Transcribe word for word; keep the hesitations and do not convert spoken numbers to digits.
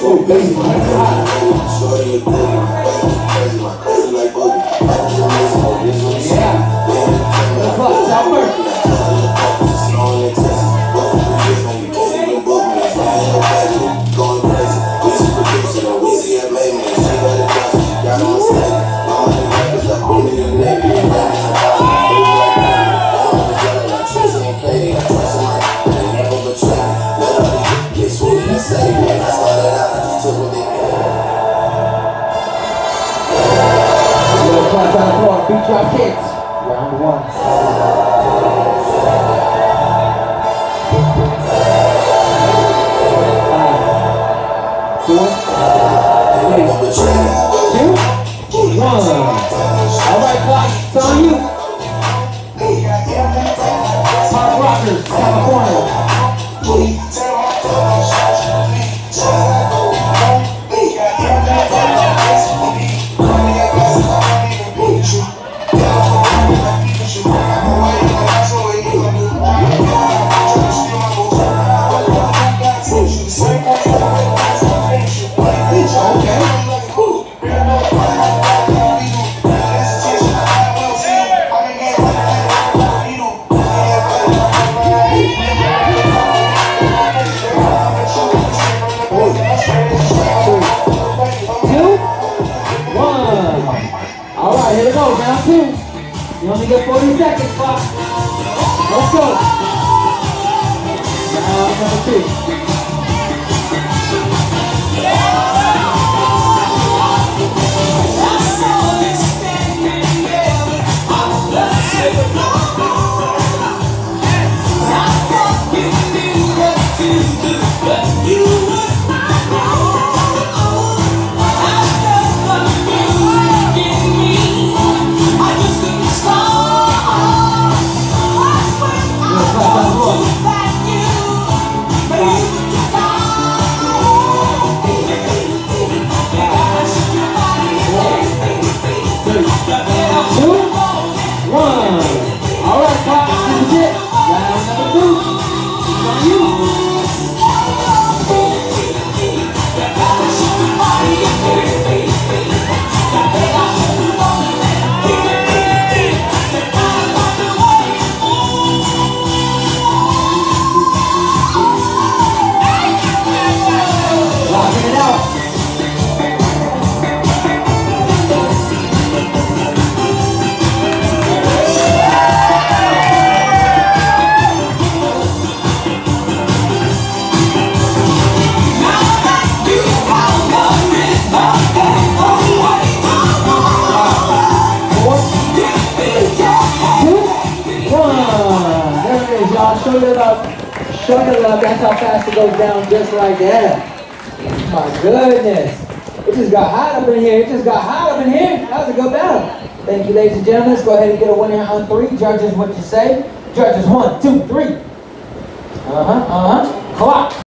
Oh, baby, my God. Shorty a boogie. Crazy, my crazy like boogie. Yeah. The Klutz, out first. Snowing in Texas. But for three years, man, you can't even book me. If I ain't no crazy, going crazy. Weezy producer, and Weezy have made me. She got a job, she got on the stage. All my niggas up on me, the Navy. And diamonds and dollars. Baby like diamonds. Found the yellow like Tracy and Katie. I trust in my they never betray me. Let all these get sweet and save me. And I started out, I just took what they did. Klutz out of four, beat drop kids. Round one. Five, four, three, two, one. All right, Klutz, it's on you. Hard Rockers, California. Alright, here we go, round two. You only get forty seconds, Klutz. Let's go. Round number two. Show your love, show your love, that's how fast it goes down, just like that. My goodness. It just got hot up in here, it just got hot up in here. That was a good battle. Thank you, ladies and gentlemen. Let's go ahead and get a winner on three. Judges, what you say? Judges, one, two, three. Uh-huh, uh-huh. Clock.